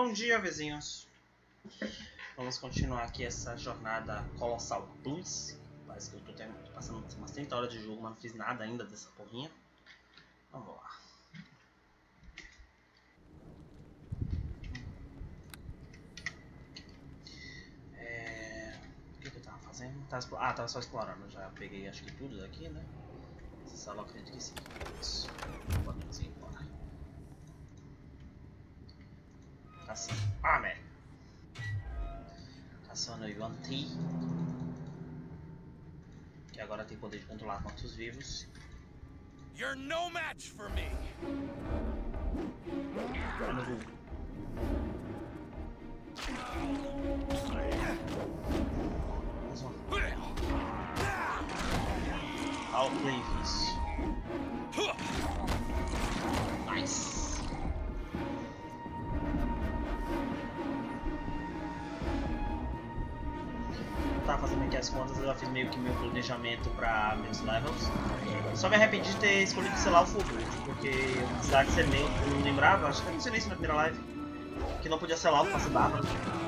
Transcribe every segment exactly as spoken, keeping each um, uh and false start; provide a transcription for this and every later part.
Bom dia, vizinhos. Vamos continuar aqui essa jornada Colossal Plus. Parece que eu tô, tendo, tô passando umas trinta horas de jogo, mas não fiz nada ainda dessa porrinha. Vamos lá. É... O que, que eu tava fazendo? Tava, ah, tava só explorando. Já peguei acho que tudo daqui, né? Essa sala eu acredito que sim. Isso. Vamos embora. Assim. Ah, merda. Caçando o Yuan Ti. Que agora tem poder de controlar mortos vivos. You're no match for me. Eu não vou. I'll play this. Nice. Tava fazendo aqui as contas, eu já fiz meio que meu planejamento para meus levels. Só me arrependi de ter escolhido, sei lá, o fogo, porque eu precisava ser meio, eu não lembrava, acho que eu não sei isso na primeira live, que não podia selar o passe bárbaro.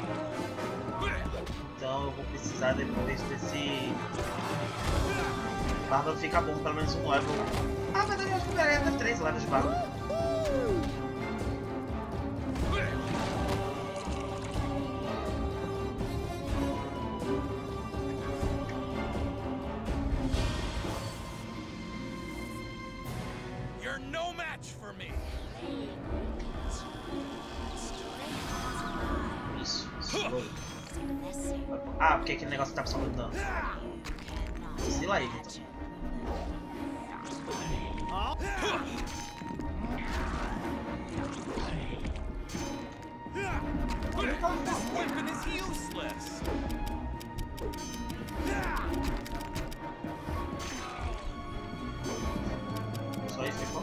Então eu vou precisar depois desse bárbaro ficar bom pelo menos um level. Ah, na verdade eu acho que eu pegaria até três levels de bárbaro. You're no match for me. Isso, isso. Ah, porque aquele negócio tá absorvendo dano. Sei lá, então. Weapon is useless. Só isso ficou?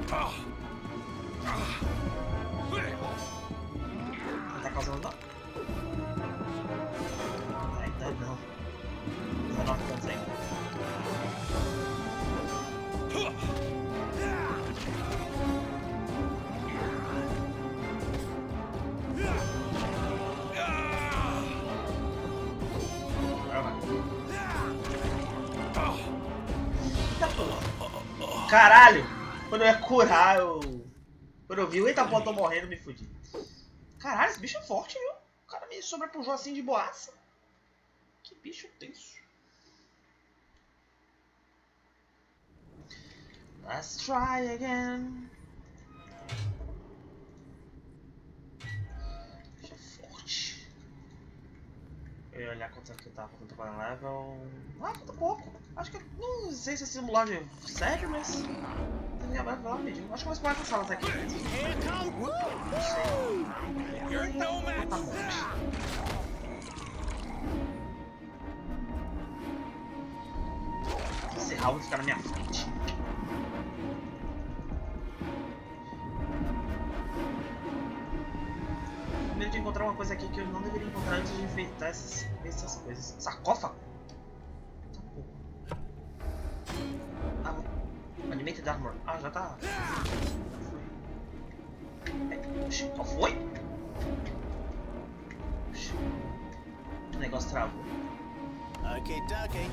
Não tá causando dano? Ainda não. dezenove pontos ainda. Caralho! Quando eu ia curar, eu... Quando eu vi o Eita-Pô, tô morrendo, me fudi. Caralho, esse bicho é forte, viu? O cara me sobrepujou assim de boaça. Que bicho tenso. Let's try again. Bicho é forte. Eu ia olhar quanto é que eu tava quanto para level. Ah, falta pouco. Acho que não sei se esse simulador serve, mas. Minha vai lá rapidinho. Acho que eu vou explorar essa sala até aqui. Não sei. You're no match. Tá bom. Esse Raul fica na minha frente. Primeiro de encontrar uma coisa aqui que eu não deveria encontrar antes de enfeitar essas, essas coisas. Sarcófago? Ah, Animated Armor. Ah, já tá. Oxi, qual foi? Oxi. O negócio travou. Ok, tá ok.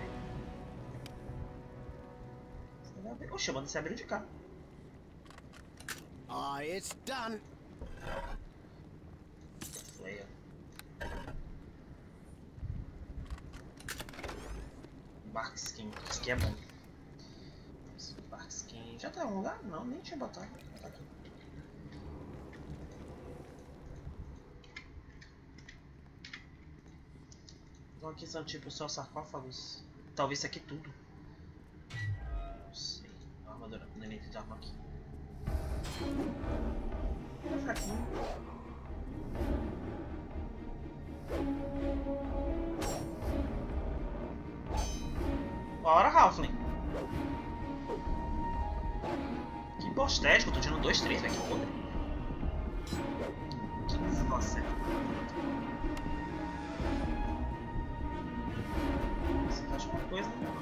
Oxi, eu mando você abrir de cá. Ah, it's done. Flare. Bark Skin. Isso aqui é bom. Bark Skin. Já tá em um lugar? Não, nem tinha botado. Tá aqui. Então aqui são tipo só sarcófagos. Talvez isso aqui tudo. Não sei. Armadura. Elemento de arma aqui. É fraquinho. Bora, Halfling. Que postético, eu tô tirando dois, três, velho, que foda. quinze, nossa. Você tá achando uma coisa, né?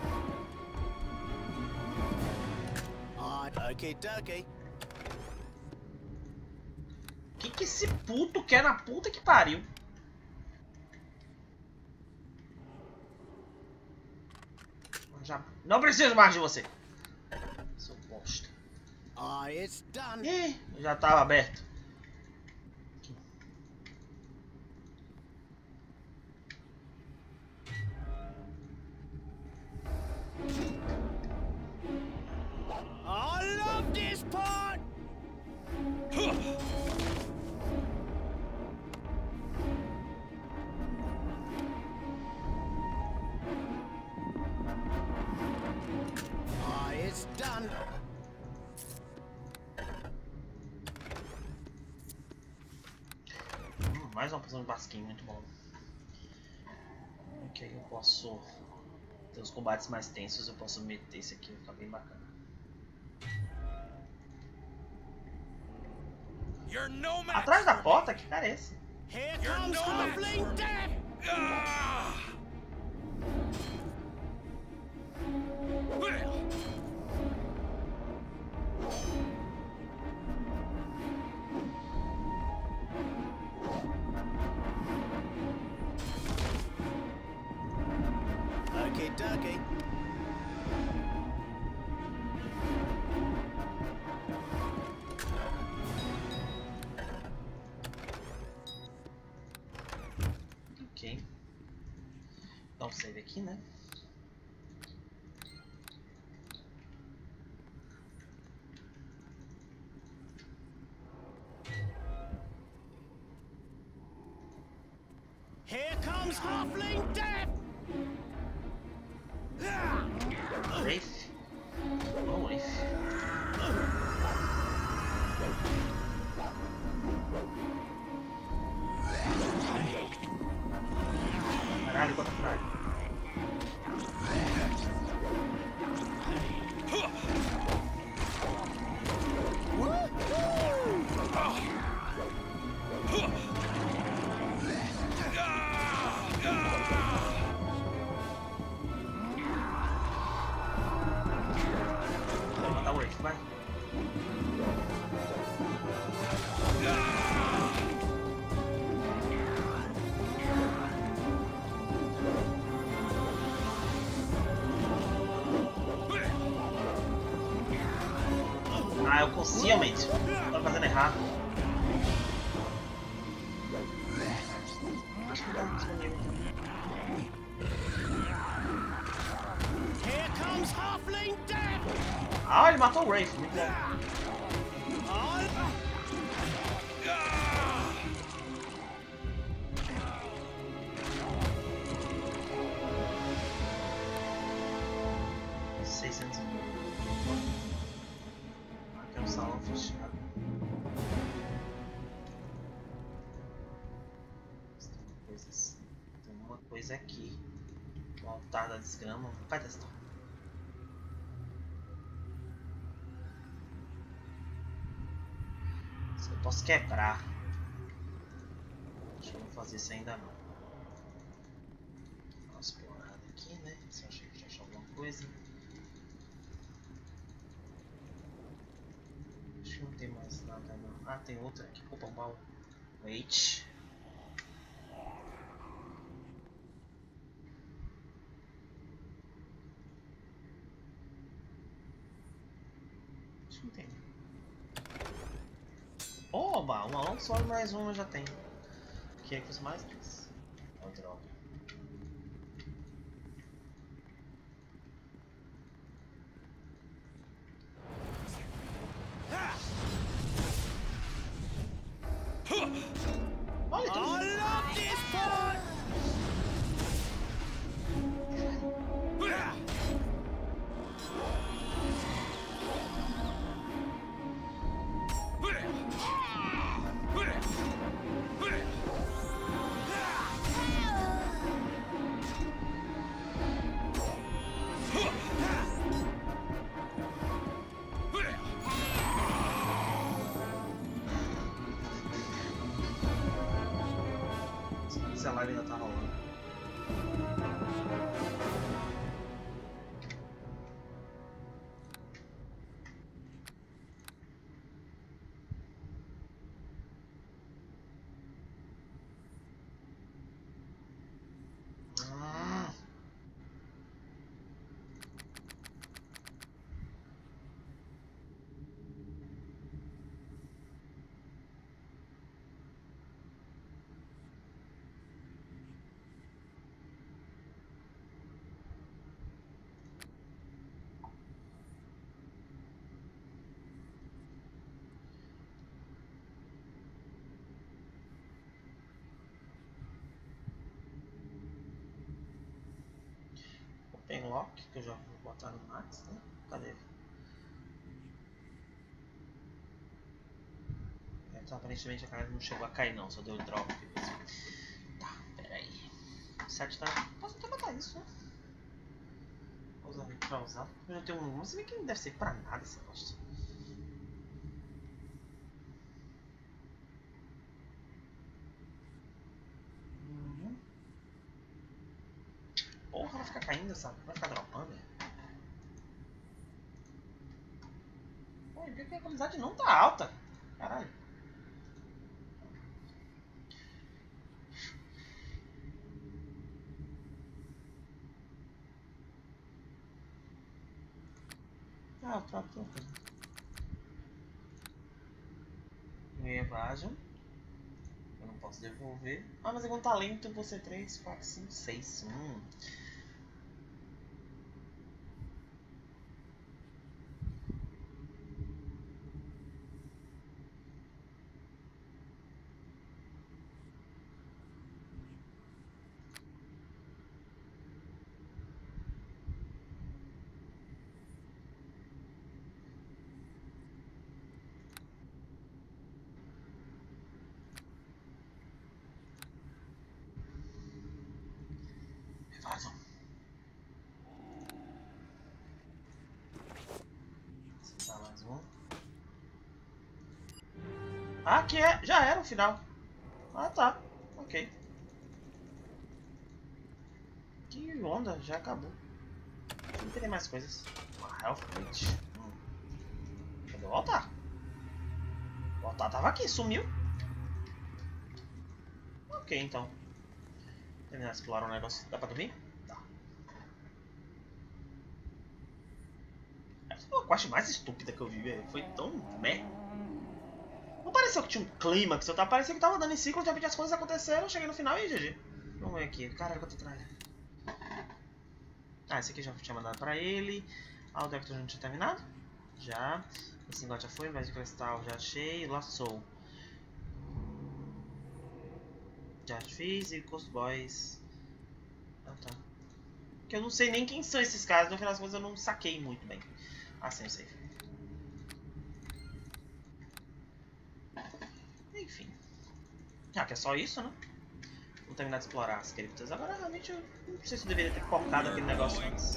Ah, ok, tá ok. Que que esse puto quer na puta que pariu? Já... Não preciso mais de você. Seu bosta. Ah, it's done. Ih, já tava aberto. I love this part. Ah, it's done. Hum, mais uma poção de basquinho, muito bom. Ok, eu posso ter os combates mais tensos, eu posso meter esse aqui, vai ficar bem bacana. You're no match Atrás da for porta? Que cara é esse? Here You're comes no match for Halfling me. Death. me. Ah! Okay, dokie. Ok. Dá um save aqui, né? Here comes Halfling Death. Wraith? Oh, Wraith. Caralho, quanta frag. Vou matar o Wraith, vai. Ah, eu consciamente tô fazendo errado. Acho que tá disponível. Here comes Halfling Death. Ah, ele matou o Wraith, muito bom. Ah, seiscentos e mil. Aqui é um salão fechado. Tem uma coisa assim. Tem uma coisa aqui. O altar da desgrama. Vai testar. Eu posso quebrar. Acho que eu não vou fazer isso ainda não. Dá uma explorada aqui, né? Se eu achei que já achou alguma coisa. Acho que não tem mais nada não. Ah, tem outra aqui. Opa, um baú. Wait. Acho que não tem. Oba, uma não só mais uma já tem. Queria que fosse mais três. Oh, droga. Olha, tem I love this part. se a live ainda tá rolando. Unlock, que eu já vou botar no Max, né? Cadê ele? É, então aparentemente a cara não chegou a cair não, só deu drop. Tá, pera aí. O sete tá... Posso até botar isso, né? Vou usar pra usar. Eu já tenho um... Mas você vê que não deve ser pra nada essa bosta. Uhum. Porra, vai ficar caindo, sabe? Vai ficar dropando. Pô, e pior que a qualidade não tá alta. Caralho. Ah, o próprio. Ganhei evasão. Eu não posso devolver. Ah, mas é um talento você três, quatro, cinco, seis. Hum. Evasão. Dá mais um. Ah, que é. Já era o final. Ah, tá. Ok. Que onda, já acabou. Não tem mais coisas. Uma health plate. Hum. Cadê o altar? O altar tava aqui, sumiu. Ok, então. Terminar de explorar um negócio. Dá pra dormir? Dá. Essa foi a quest mais estúpida que eu vi, velho. Foi tão meh. Não pareceu que tinha um clímax, eu tava parecendo que tava dando em ciclo, de repente as coisas aconteceram, cheguei no final e G G. Vamos ver aqui. Caralho, quanto tralha. Ah, esse aqui já tinha mandado pra ele. Ah, o Dector já tinha terminado? Já. Esse negócio já foi, invés de cristal já achei. Lost Soul. Já fiz e Ghost Boys. Ah, tá. Que eu não sei nem quem são esses caras, no final das contas eu não saquei muito bem. Ah, sim, eu sei. Enfim. Ah, que é só isso, né? Vou terminar de explorar as criptas. Agora realmente eu não sei se eu deveria ter focado aquele negócio antes.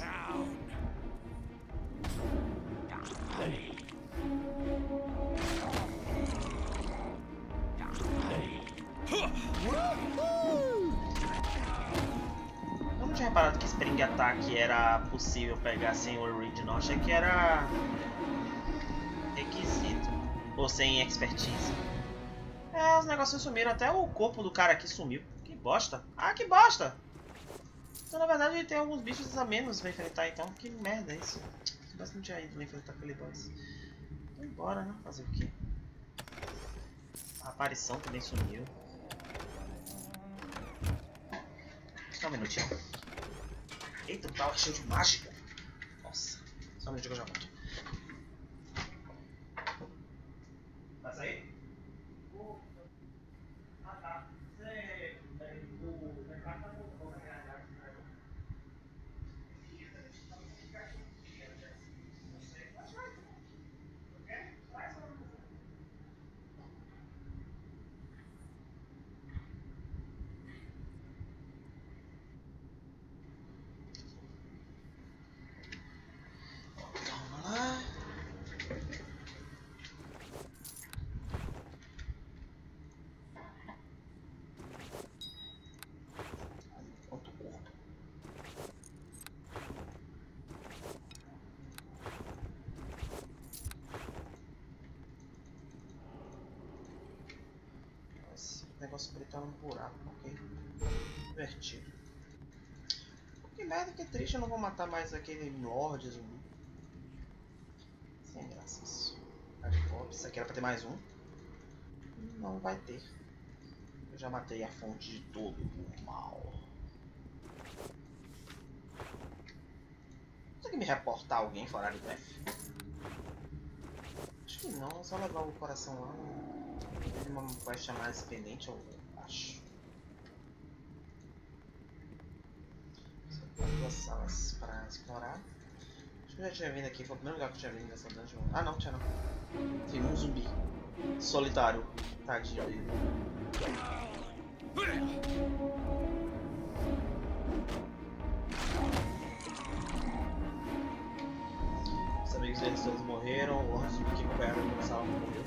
Eu não tinha reparado que Spring Attack era possível pegar sem o Original. Achei que era requisito. Ou sem expertise. É, os negócios sumiram. Até o corpo do cara aqui sumiu. Que bosta. Ah, que bosta. Então, na verdade, tem alguns bichos a menos pra enfrentar, então. Que merda é isso. Se não tinha ido enfrentar aquele boss. Então, bora, né? Fazer o quê? A aparição também sumiu. Só um minutinho. Eita, tava cheio de mágica. Nossa. Só um minutinho que eu já volto. Vai sair? Ah, tá. Você... O... O negócio preto tá num buraco, ok? Divertido. Que merda, que triste, eu não vou matar mais aquele Lorde zumbi. Sem graça isso. Isso aqui era pra ter mais um. Não vai ter. Eu já matei a fonte de todo o mal. Consegue me reportar alguém fora de breve? Acho que não, é só levar o coração lá. Tem uma quest mais pendente, eu acho. duas salas pra explorar. Acho que eu já tinha vindo aqui, foi o primeiro lugar que eu tinha vindo nessa dungeon. Ah não, tinha não. Tem um zumbi. Solitário. Tadinho dele. Os amigos deles todos morreram, o outro zumbi que acompanharam na sala morreu.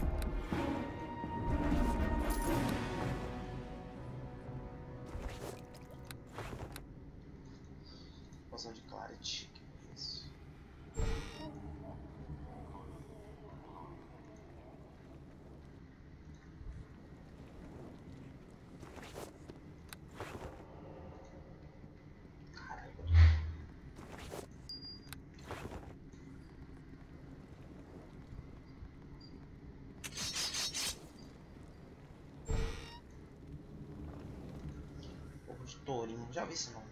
Poção de Clarity. Que é isso? Tourinho, já vi esse nome.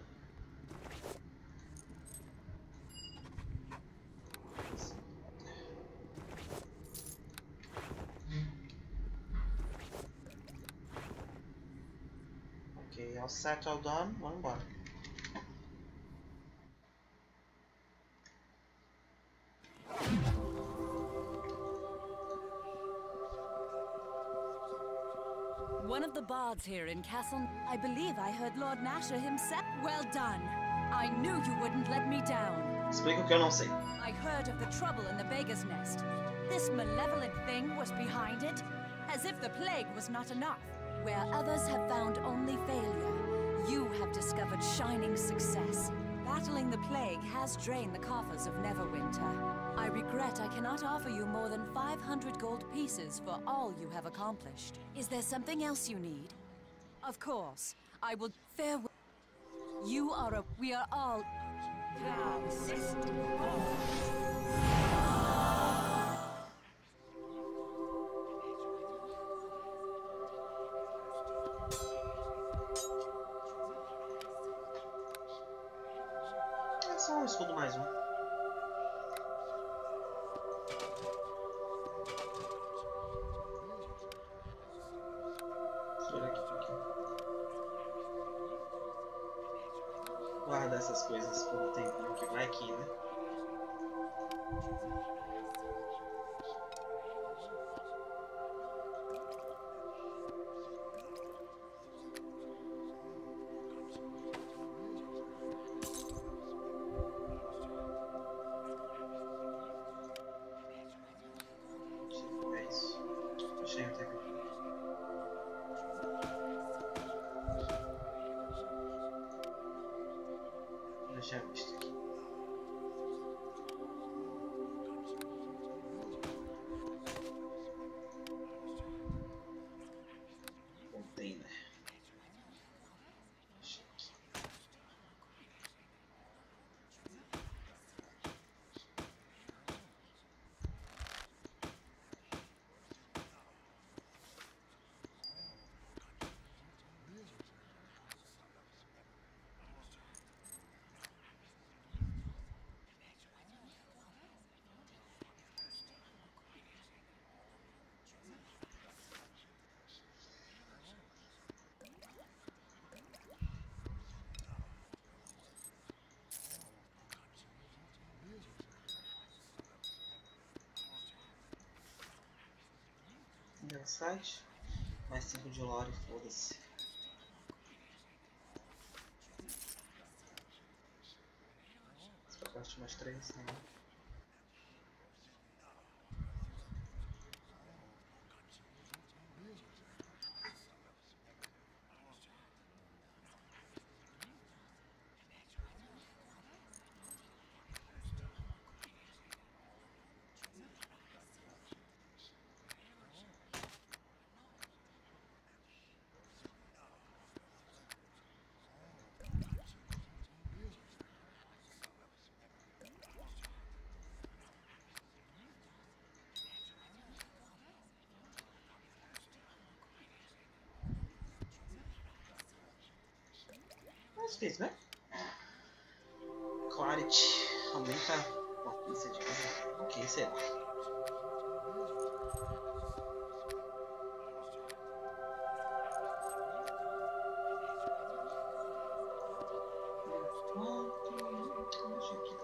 Ok, all set, all done, vamos embora. One of the bards here in Castle... I believe I heard Lord Nasher himself. Well done. I knew you wouldn't let me down. Explica o que eu não sei. I heard of the trouble in the Beggar's Nest. This malevolent thing was behind it, as if the plague was not enough. Where others have found only failure, you have discovered shining success. Battling the plague has drained the coffers of Neverwinter. I regret I cannot offer you more than five hundred gold pieces for all you have accomplished. Is there something else you need? Of course. I will... Farewell. You are a... We are all... proud sister. É só um escudo mais um. Guardar essas coisas por um tempinho que vai aqui, né? É isso. Deixa eu ter. Já visto aqui. Container. Deixa aqui. Meu site, mais cinco de lore, foda-se. Esse pacote mais três, né? Acho que é isso, né? Clarity aumenta a potência de coisa. Ok, sei lá.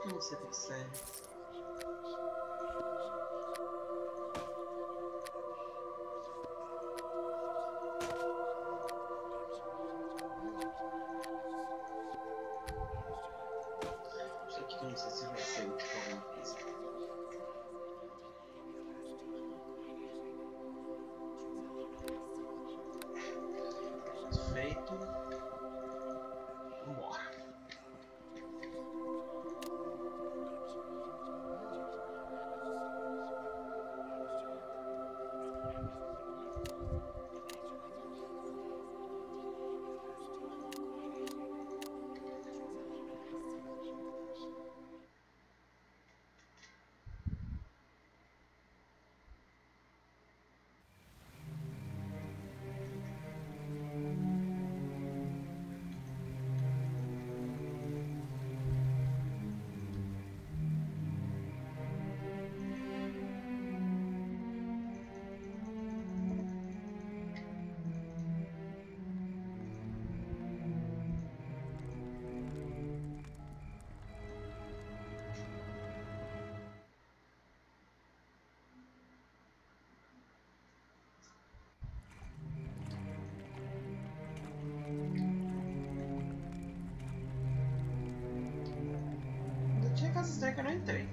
Eu não sei pra que serve. Isso aqui que eu não sei se vai ser útil pra alguma coisa. Feito. Vambora. Tinha casa estranha que eu não entrei.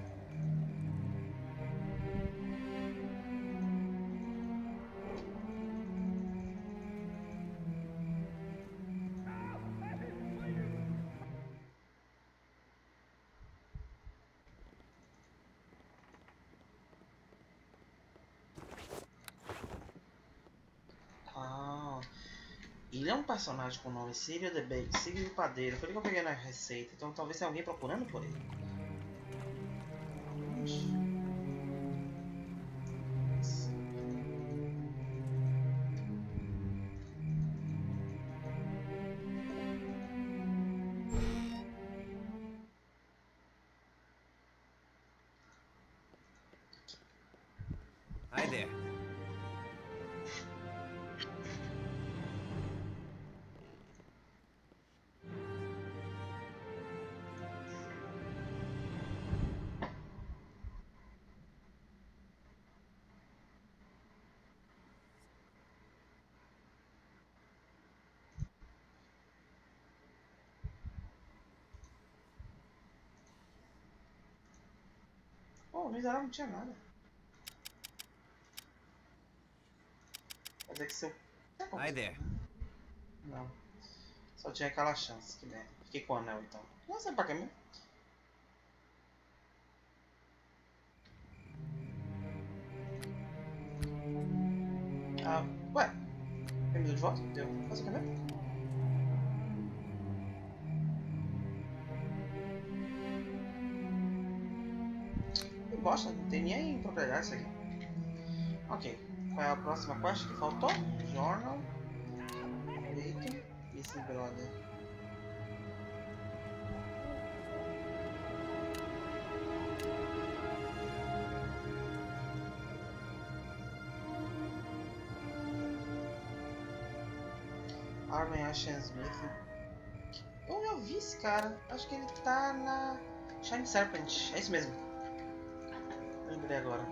Ah, ele é um personagem com o nome Sirio the Baker, Sirio o Padeiro. Foi ele que eu peguei na receita, então talvez tenha alguém procurando por ele. Hi there. Oh, no geral não tinha nada. Quer dizer que se eu... Hi there. Não. Só tinha aquela chance, que merda. Fiquei com o anel então. Não sei pra que mesmo. Ah, ué. Vem de volta? Deu. Faz o que mesmo? Que bosta, não tem nem propriedade isso aqui. Ok. Qual é a próxima quest que faltou? Journal. Eita. Esse brother. Armin Ashen Smith. Eu já vi esse cara. Acho que ele tá na Shine Serpent. É isso mesmo. Lembrei agora.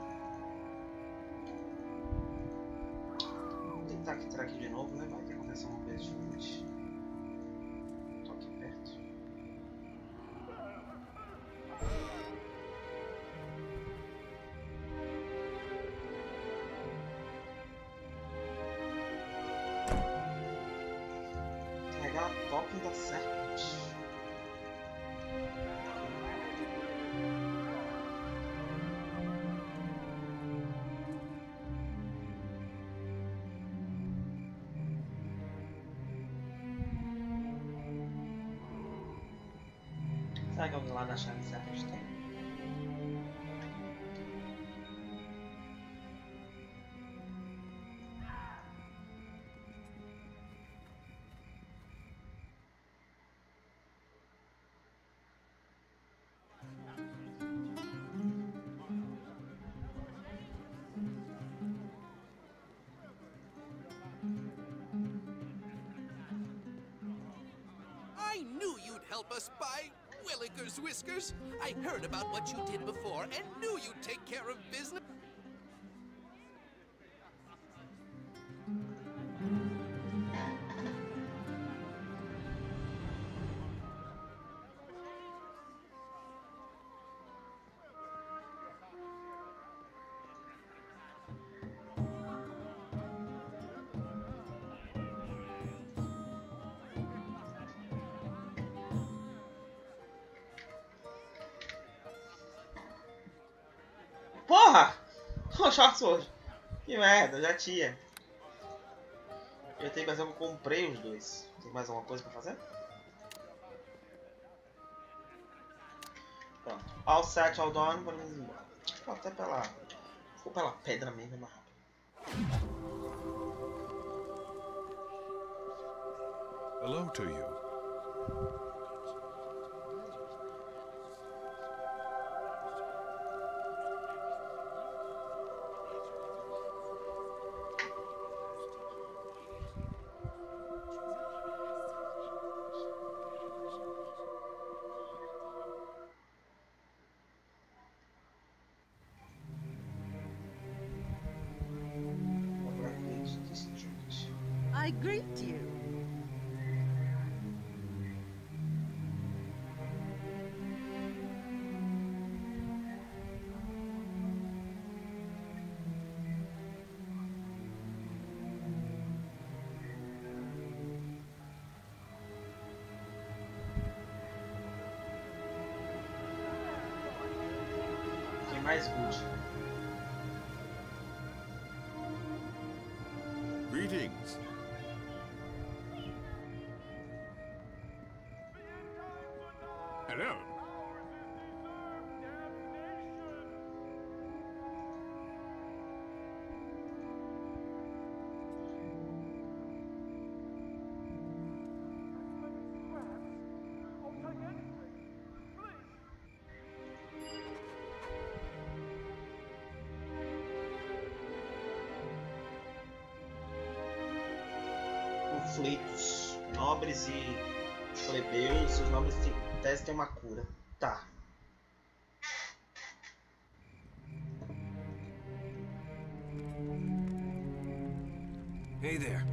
Vou tentar entrar aqui de novo, né? Vai que acontece alguma coisa diferente. Tô aqui perto. Carregar a token da Serpent. Será que alguém lá da Shine Serpent tem? I knew you'd help us, Spy. Willikers Whiskers, I heard about what you did before and knew you'd take care of business. Porra! O shorts hoje. Que merda, já tinha. Eu tenho que fazer, eu comprei os dois. Tem mais alguma coisa pra fazer? Pronto. All set, all done, vamos embora. Vou até pela. Vou pela pedra mesmo, é mais rápido. Hello to you. I greet you. Tem mais good. Greetings. Hello. Conflitos. Nobres e plebeus. Os nobres testem uma cura. Tá. Hey there.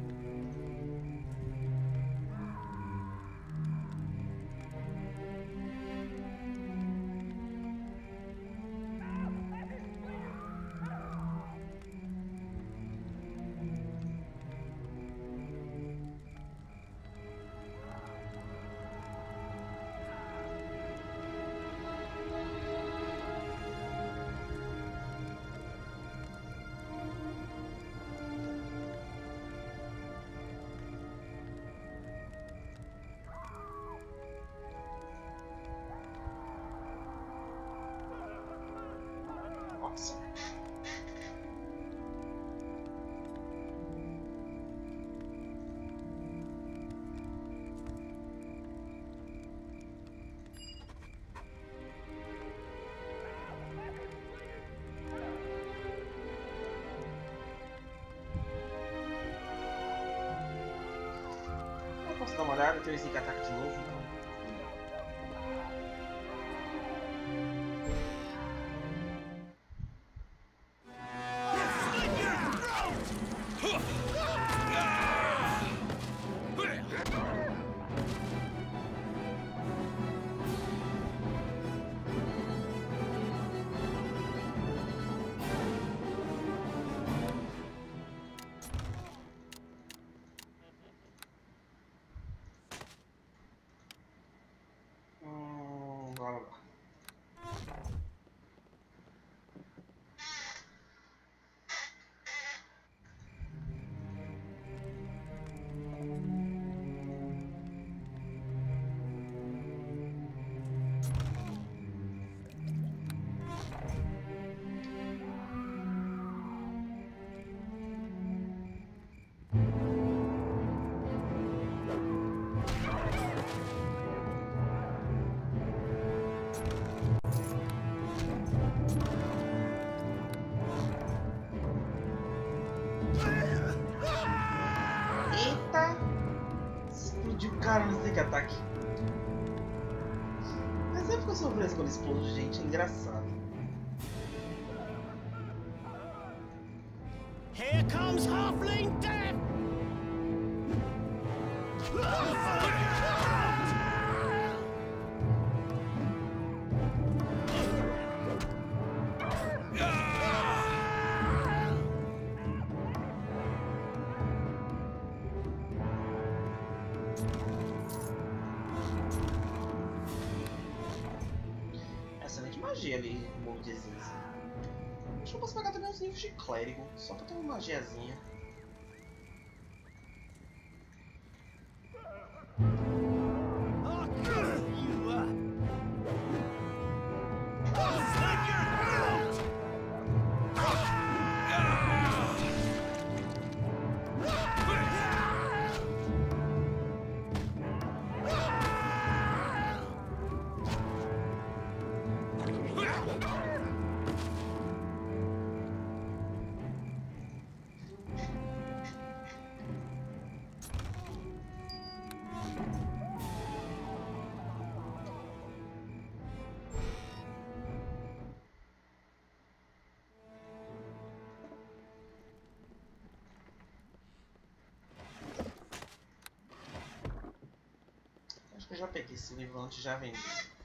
Nossa. Eu posso dar uma olhada, tem o Sneak Attack de novo, então. Hum, bora lá. Eita! Explodiu o cara no Sneak Attack. surpresa quando explode, gente. É engraçado. Here comes Halfling Death! Excelente magia ali, o Morro de Aziz. Acho que eu posso pegar também uns livros de clérigo, só pra ter uma magiazinha. Acho que eu já peguei esse livro antes e já vendi.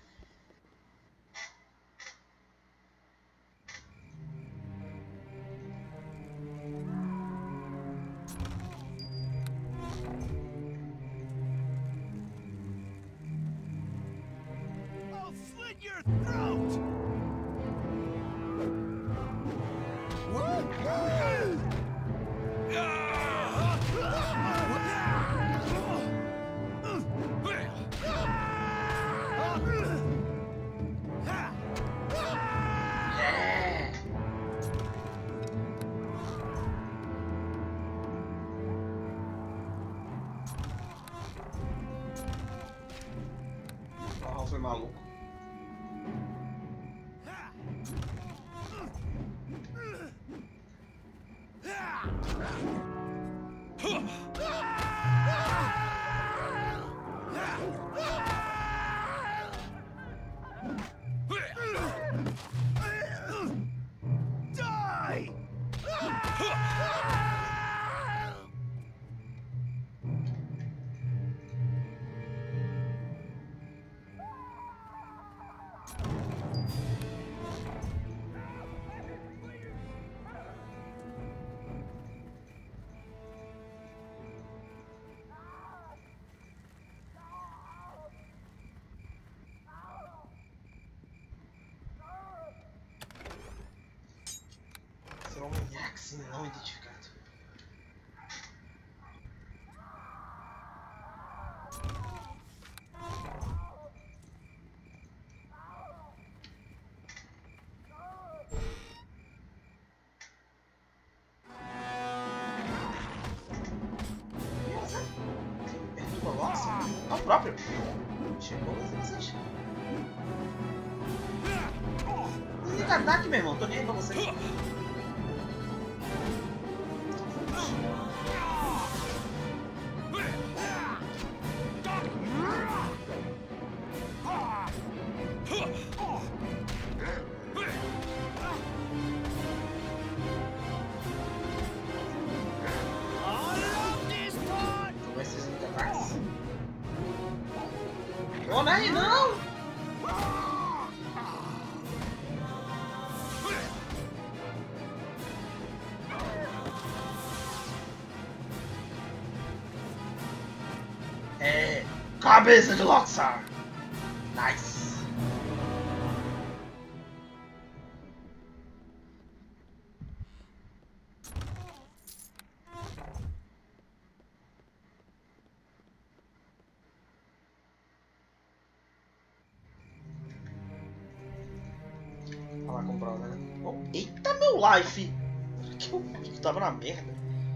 I'll slit your throat! Ah, foi maluco. Die! Será um maniax não identificado. Perturba Loxa? É o próprio. Chegou, mas vocês. Desliga ataque, meu irmão. Tô nem aí pra você. Vai ser muito ataques. Ô, Nai, não! É... Cabeça de Loxar! Nice! Falar com o brother, né? Oh, eita, meu life! Que eu vi que tava na merda.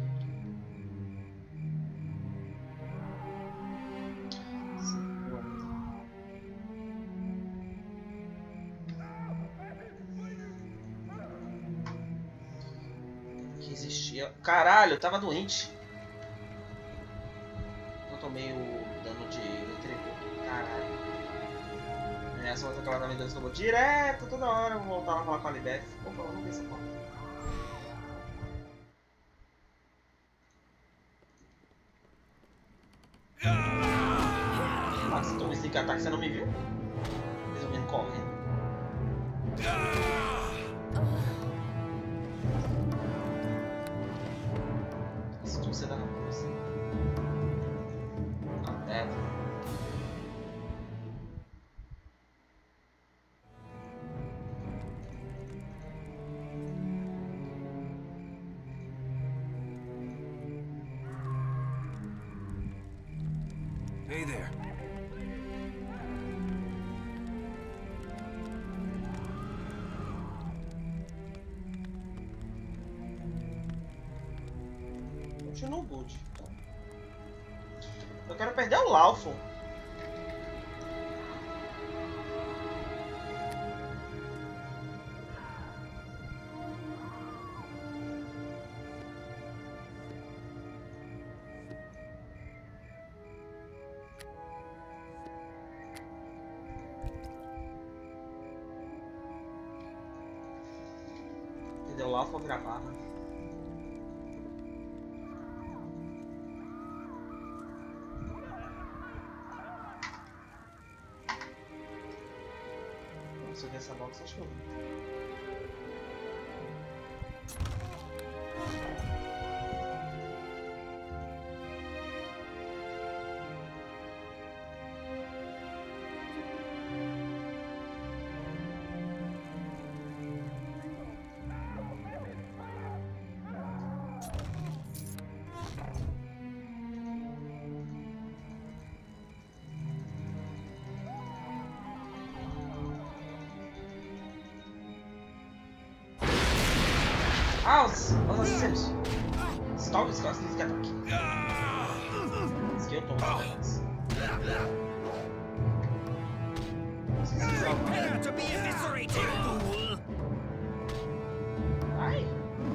Que existia. Caralho, eu tava doente. Eu tomei o dano de eletricô. Caralho. Essa outra que ela tá me dando que eu vou direto, toda hora eu vou voltar lá falar com a Libeth. Opa, vamos ver essa porta. Nossa, tomei esse ataque, você não me viu? Resolvendo correndo. Isso tudo você dá na força. Até. Hey there. Continua o boot. Então. Eu quero perder o Laufo. Perder o Laufo ou gravar, né? Se eu ver essa box, acho que eu vi. Ah, os, os assassinos. Stop, os assassinos que atacam. Esse aqui eu tomo os Prepare to be eviscerated, fool! Ai.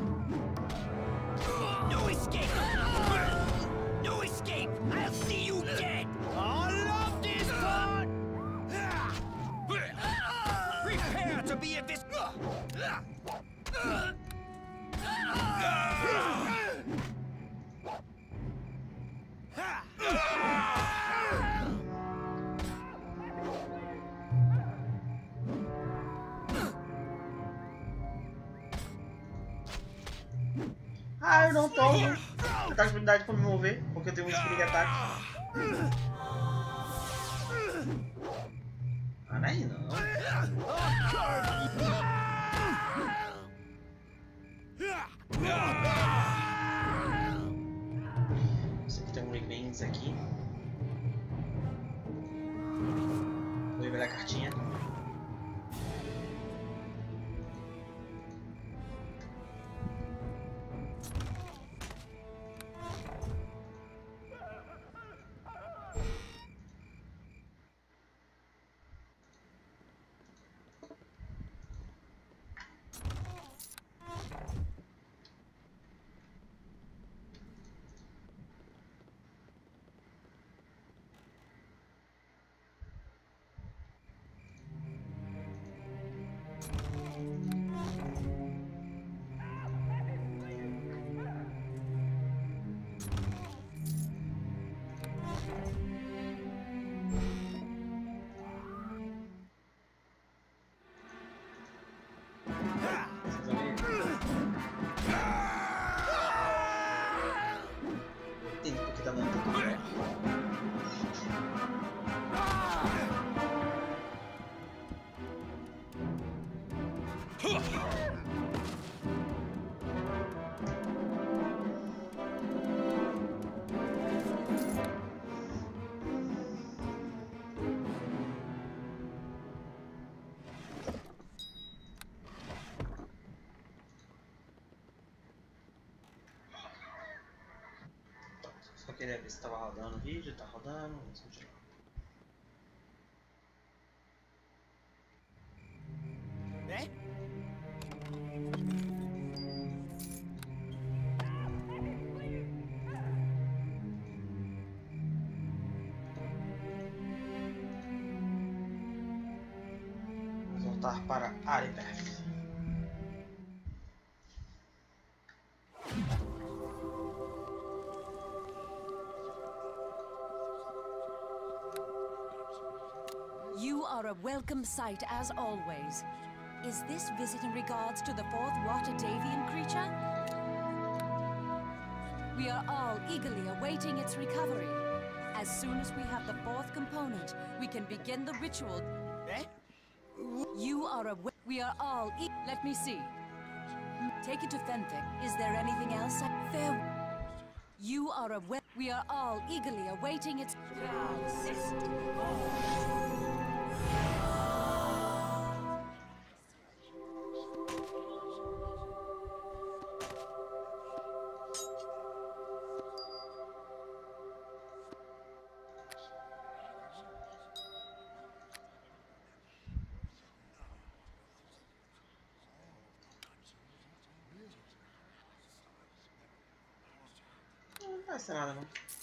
No escape! No escape! I'll see you dead! I love this part! Prepare to be eviscerated! Ah, eu não tomo. Eu tenho habilidade pra me mover, porque eu tenho um spring attack. Ah, não é aí não. Sei que tem um Remains aqui. Vou revelar a cartinha. Entendo porque tá dando tudo. Só queria ver se tava rodando o vídeo, tá rodando, vamos continuar. Eh? voltar para Aribeth. You are a welcome sight as always. Is this visit in regards to the fourth Watadavian creature? We are all eagerly awaiting its recovery. As soon as we have the fourth component, we can begin the ritual. Eh? You are a we are all e let me see. Take it to Fenfic. Is there anything else? Fair. You are a we are all eagerly awaiting its. Não vai ser nada, não.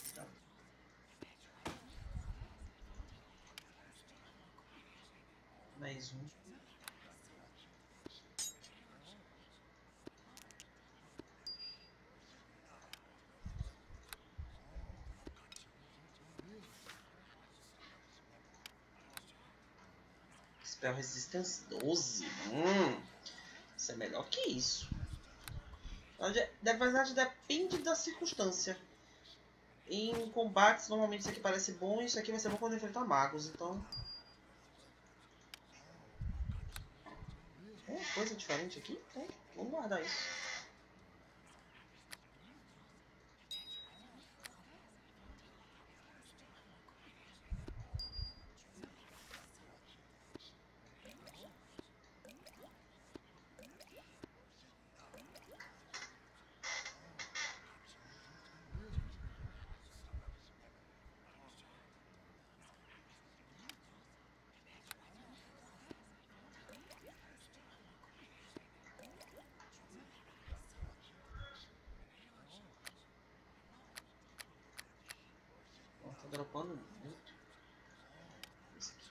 Mais um. Spell Resistance doze. Hum. Isso é melhor que isso. Na verdade, depende da circunstância. Em combates, normalmente isso aqui parece bom, e isso aqui vai ser bom quando enfrentar magos, então... É coisa diferente aqui? Então, vamos guardar isso. Tá dropando muito. Esse aqui.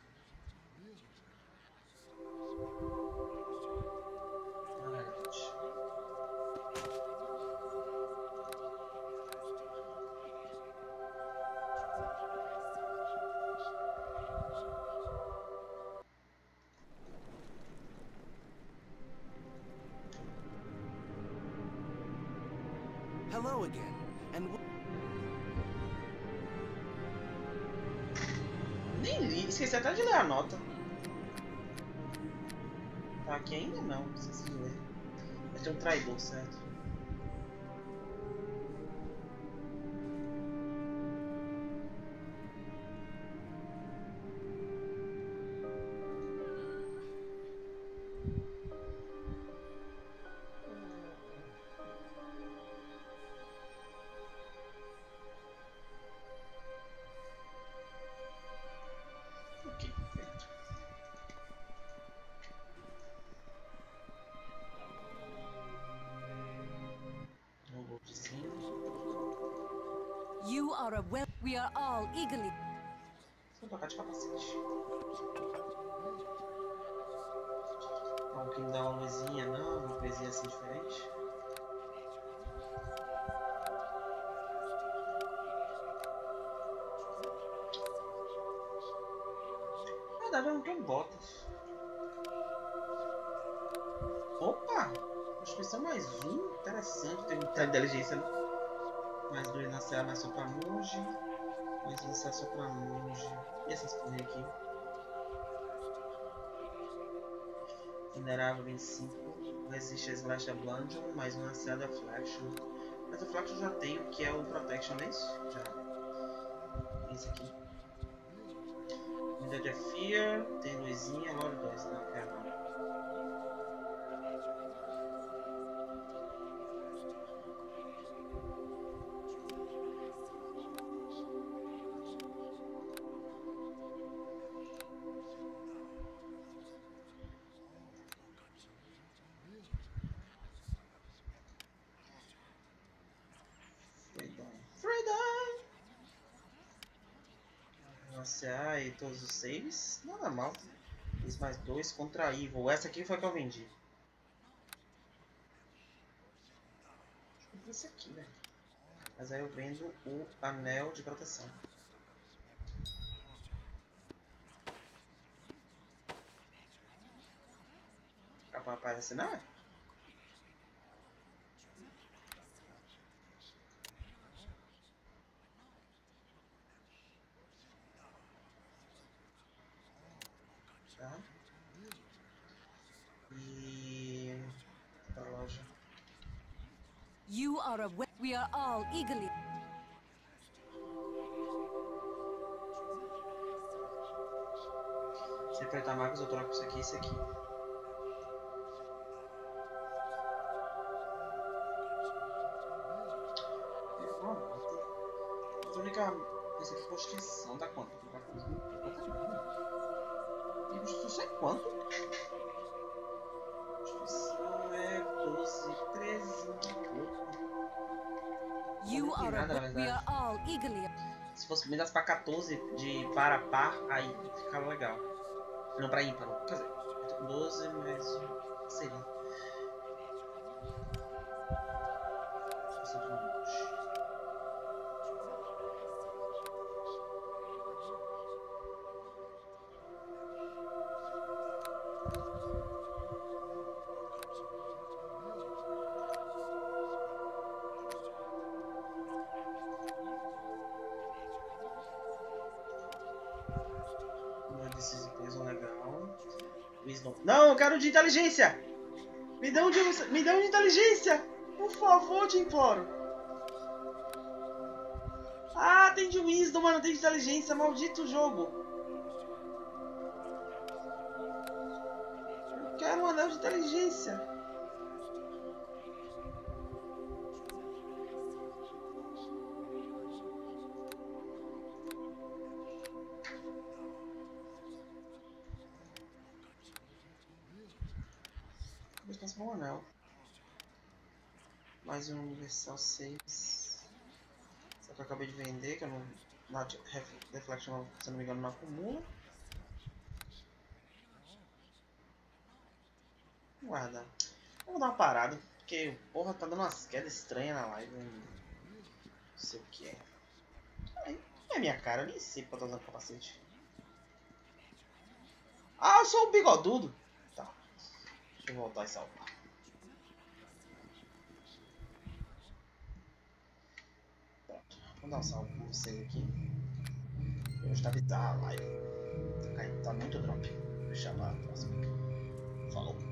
Hello again, and Nem li, esqueci até de ler a nota. Tá aqui ainda não, esqueci de ler. Vai ter um traidor, certo? You are a well. We are all eagerly. Vou tocar de capacete. Alguém dá uma luzinha, não? Uma coisinha assim diferente. Na verdade, eu não tenho botas. Opa! Constituição mais um. Interessante. Tem muita inteligência, né? Mais dois na cela, mais só pra monge. Mais um na cela só pra monge. E essas coisas aqui? Vulnerável vinte e cinco. Resiste a Slash Ablandon. Mais um na cela da Flaction. Mas a Flaction já tem o que é o Protection, não é isso? Já. Esse aqui. Unidade é Fear. Tem luzinha. Lore dois. Não, quero não. E todos os saves, nada mal. Fiz mais dois contra a Evil. Essa aqui foi que eu vendi. Acho que esse aqui, né? Mas aí eu vendo o anel de proteção. Vai aparecer, não é? Tá. E a loja. You are a we are all eagerly. Se apertar Marcos, eu troco isso aqui e isso aqui. A única coisa aqui é Constituição dá quanto? E Constituição é quanto? Constituição é doze, treze, You não are nada, a we are all eagerly. Se fosse me das pra quatorze de par a par, aí ficava legal. Não pra ímpar, não. Quer dizer, eu tô com doze, mas seria. Não, eu quero de inteligência! Me dê um de, me dê um de inteligência! Por favor, te imploro! Ah, tem de Wisdom, mano, tem de inteligência, maldito jogo! Eu quero um anel de inteligência! Um anel. Mais um Universal seis. Só que eu acabei de vender, que eu não. Na Deflection, se não me engano, não acumula. Guarda. Vamos dar uma parada. Porque, porra, tá dando umas quedas estranhas na live. Não sei o que é. Aí, é minha cara, eu nem sei porque eu tô usando capacete. Ah, eu sou o bigodudo. Tá. Deixa eu voltar e salvar. Vou dar um salve pra vocês aqui. Hoje tá bizarro a live. Tá, caindo, tá muito drop. Deixa lá a próxima. Falou.